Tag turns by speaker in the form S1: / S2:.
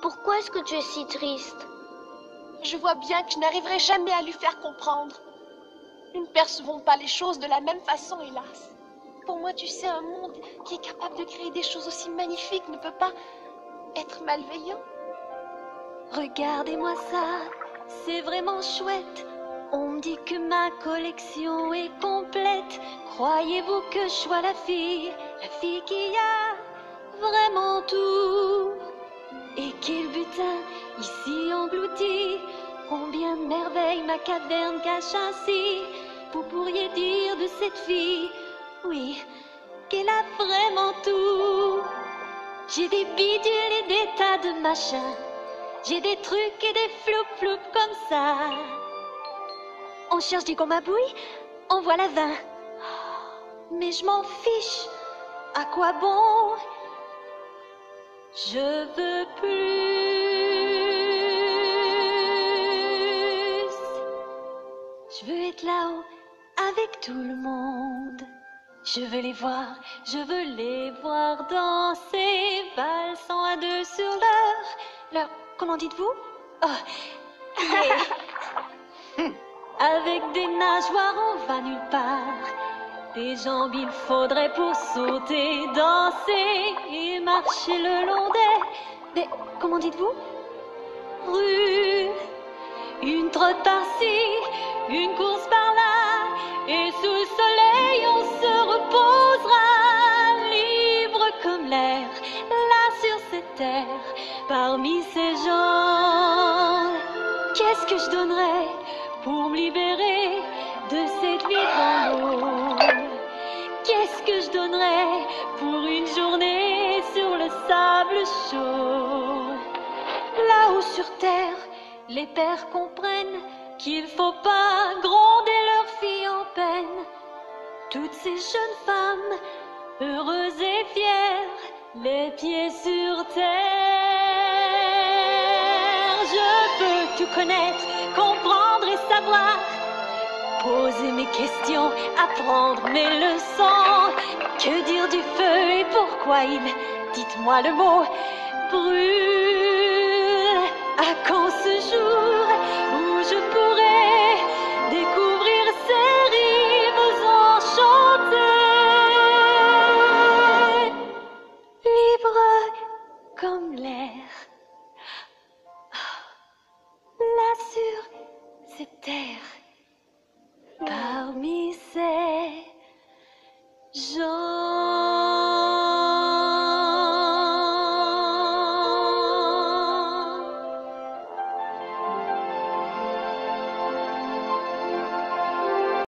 S1: Pourquoi est-ce que tu es si triste?
S2: Je vois bien que je n'arriverai jamais à lui faire comprendre. Nous ne percevons pas les choses de la même façon, hélas. Pour moi, tu sais, un monde qui est capable de créer des choses aussi magnifiques ne peut pas être malveillant.
S3: Regardez-moi ça, c'est vraiment chouette. On me dit que ma collection est complète. Croyez-vous que je sois la fille qui a vraiment tout? Et quel butin ici englouti! Combien de merveilles ma caverne cache ainsi! Vous pourriez dire de cette fille, oui, qu'elle a vraiment tout. J'ai des bidules et des tas de machins. J'ai des trucs et des floup-floup comme ça. On cherche du gomme à bouille, on voit la vin. Mais je m'en fiche, à quoi bon? Je veux plus. Je veux être là-haut avec tout le monde. Je veux les voir danser, valsant à deux sur leur, comment dites-vous? Oh, yeah. Avec des nageoires, on va nulle part. Des jambes, il faudrait pour sauter, danser et marcher le long des comment dites-vous? Rues. Une trotte par-ci, une course par-là, et sous le soleil on se reposera, libre comme l'air, là sur cette terre, parmi ces gens. Qu'est-ce que je donnerais pour me libérer de cette vie dans l'eau? Qu'est-ce que je donnerais pour une journée sur le sable chaud? Là-haut sur terre, les pères comprennent qu'il faut pas gronder leurs filles en peine. Toutes ces jeunes femmes, heureuses et fières, les pieds sur terre. Je veux tout connaître, comprendre et savoir, poser mes questions, apprendre mes leçons. Que dire du feu et pourquoi il, dites-moi le mot, brûle? À quand ce jour